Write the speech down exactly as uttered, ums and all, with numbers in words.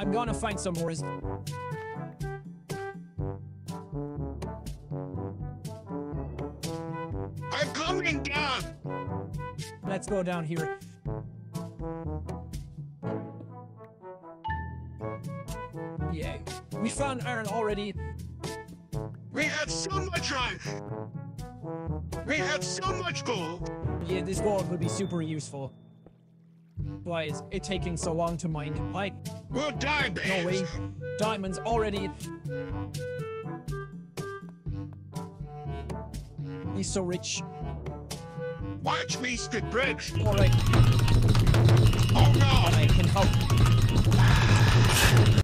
I'm gonna find some more. I'm coming down! Let's go down here. Yeah, we found iron already. We have so much iron! We have so much gold! Yeah, this gold would be super useful. Why is it taking so long to mine? Like, We'll die, babes! no way. Diamonds already. He's so rich. Watch me spit bricks! Alright, Oh no! I can help.